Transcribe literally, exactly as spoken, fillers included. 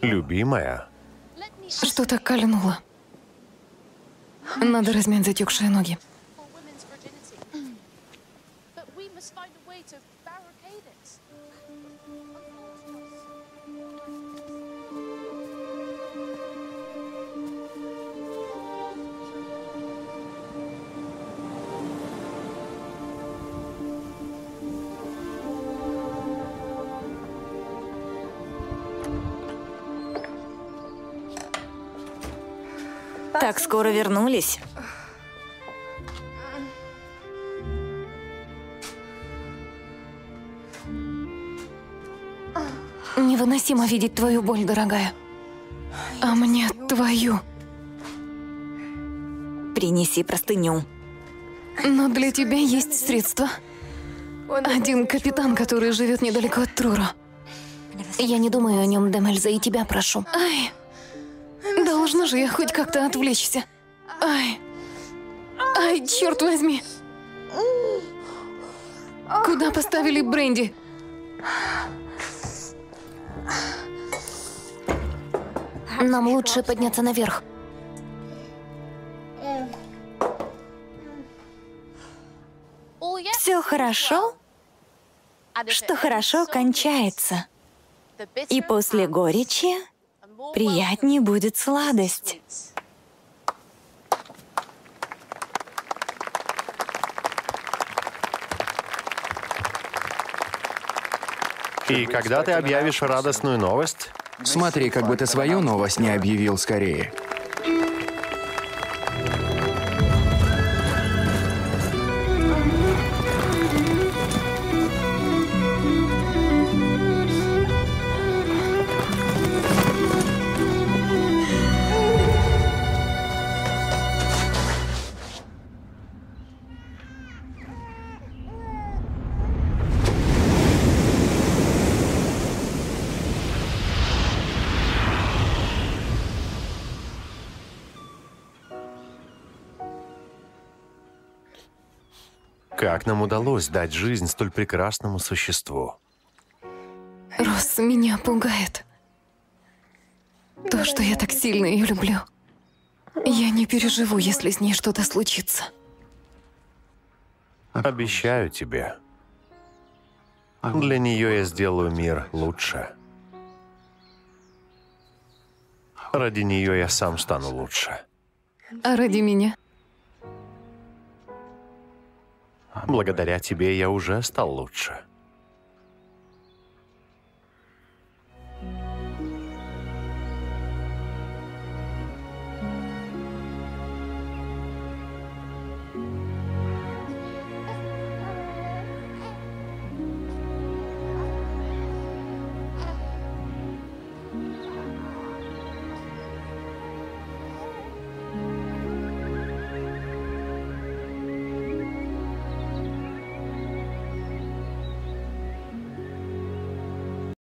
Любимая. Что так кольнуло? Надо размять затекшие ноги. Так скоро вернулись. Невыносимо видеть твою боль, дорогая. А мне твою. Принеси простыню. Но для тебя есть средства. Один капитан, который живет недалеко от Труро. Я не думаю о нем, Демельза, и тебя прошу. Ай! Должна же я хоть как-то отвлечься. Ай! Ай, черт возьми! Куда поставили бренди? Нам лучше подняться наверх. Все хорошо, что хорошо кончается. И после горечи приятнее будет сладость. И когда ты объявишь радостную новость? Смотри, как бы ты свою новость не объявил скорее. Как нам удалось дать жизнь столь прекрасному существу? Росс, меня пугает. То, что я так сильно ее люблю. Я не переживу, если с ней что-то случится. Обещаю тебе. Для нее я сделаю мир лучше. Ради нее я сам стану лучше. А ради меня? Благодаря тебе я уже стал лучше.